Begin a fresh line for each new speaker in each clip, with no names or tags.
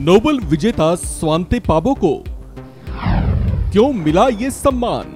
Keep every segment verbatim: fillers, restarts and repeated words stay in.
Nobel विजेता Svante पाबो को क्यों मिला ये सम्मान,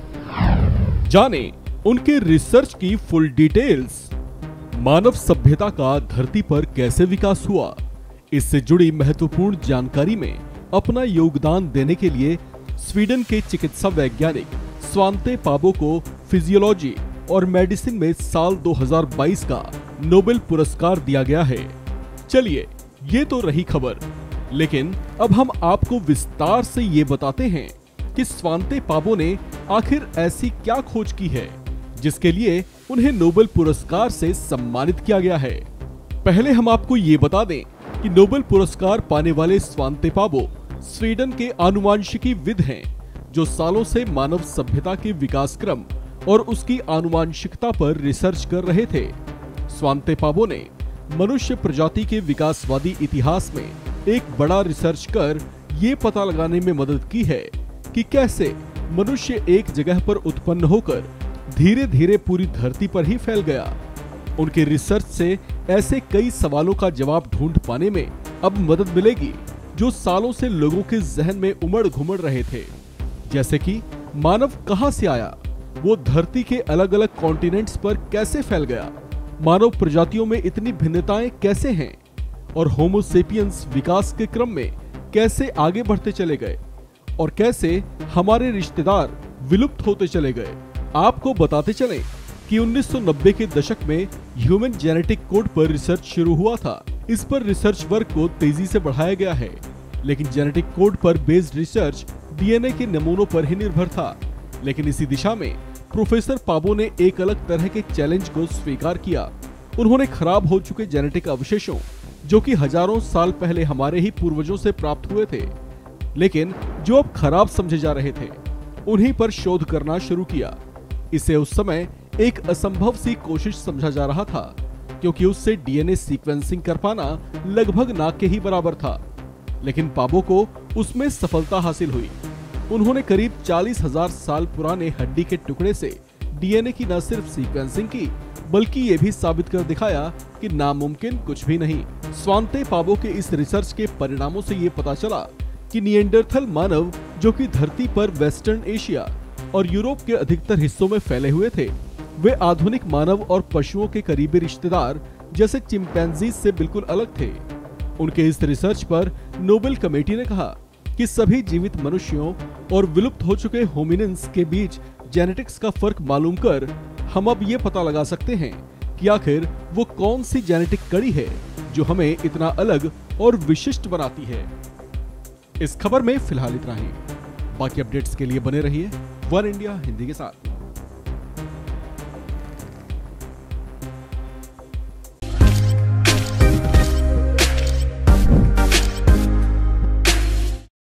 जाने उनके रिसर्च की फुल डिटेल्स। मानव सभ्यता का धरती पर कैसे विकास हुआ, इससे जुड़ी महत्वपूर्ण जानकारी में अपना योगदान देने के लिए स्वीडन के चिकित्सा वैज्ञानिक स्वांते पाबो को फिजियोलॉजी और मेडिसिन में साल दो हज़ार बाईस का नोबेल पुरस्कार दिया गया है। चलिए, ये तो रही खबर, लेकिन अब हम आपको विस्तार से ये बताते हैं कि स्वांते पाबो ने आखिर ऐसी क्या खोज की है जिसके लिए उन्हें नोबेल पुरस्कार से सम्मानित किया गया है। पहले हम आपको ये बता दें कि नोबेल पुरस्कार पाने वाले स्वांते पाबो स्वीडन के आनुवांशिकीविद हैं, जो सालों से मानव सभ्यता के विकास क्रम और उसकी आनुवांशिकता पर रिसर्च कर रहे थे। स्वांते पाबो ने मनुष्य प्रजाति के विकासवादी इतिहास में एक बड़ा रिसर्च कर ये पता लगाने में मदद की है कि कैसे मनुष्य एक जगह पर उत्पन्न होकर धीरे धीरे पूरी धरती पर ही फैल गया। उनके रिसर्च से ऐसे कई सवालों का जवाब ढूंढ पाने में अब मदद मिलेगी जो सालों से लोगों के जहन में उमड़ घुमड़ रहे थे, जैसे कि मानव कहां से आया, वो धरती के अलग अलग कॉन्टिनेंट्स पर कैसे फैल गया, मानव प्रजातियों में इतनी भिन्नताएं कैसे हैं, और होमो सेपियंस विकास के क्रम में कैसे आगे बढ़ते चले गए और कैसे हमारे रिश्तेदार विलुप्त होते चले गए। आपको बताते चलें कि उन्नीस सौ नब्बे के दशक में ह्यूमन जेनेटिक कोड पर रिसर्च शुरू हुआ था। इस पर रिसर्च वर्क को तेजी से बढ़ाया गया है, लेकिन जेनेटिक कोड पर बेस्ड रिसर्च डीएनए के नमूनों पर ही निर्भर था। लेकिन इसी दिशा में प्रोफेसर पाबो ने एक अलग तरह के चैलेंज को स्वीकार किया। उन्होंने खराब हो चुके जेनेटिक अवशेषों, जो कि हजारों साल पहले हमारे ही पूर्वजों से प्राप्त हुए थे, लेकिन जो अब खराब समझे जा रहे थे, उन्हीं पर शोध करना शुरू किया। इसे उस समय एक असंभव सी कोशिश समझा जा रहा था, क्योंकि उससे डीएनए सीक्वेंसिंग कर पाना लगभग ना के ही बराबर था। लेकिन पाबो को उसमें सफलता हासिल हुई। उन्होंने करीब चालीस हजार साल पुराने हड्डी के टुकड़े से डीएनए की न सिर्फ सीक्वेंसिंग की, बल्कि ये भी साबित कर दिखाया कि नामुमकिन कुछ भी नहीं। स्वांते पाबो के इस रिसर्च के परिणामों से ये पता चला कि निएंडरथल मानव, जो कि धरती पर वेस्टर्न एशिया और यूरोप के अधिकतर हिस्सों में फैले हुए थे, वे आधुनिक मानव और पशुओं के करीबी रिश्तेदार जैसे चिंपैंजी से बिल्कुल अलग थे। उनके इस रिसर्च पर नोबेल कमेटी ने कहा कि सभी जीवित मनुष्यों और विलुप्त हो चुके होमिनिन्स के बीच जेनेटिक्स का फर्क मालूम कर हम अब ये पता लगा सकते हैं कि आखिर वो कौन सी जेनेटिक कड़ी है जो हमें इतना अलग और विशिष्ट बनाती है। इस खबर में फिलहाल इतना ही। बाकी अपडेट्स के लिए बने रहिए वन इंडिया हिंदी के साथ।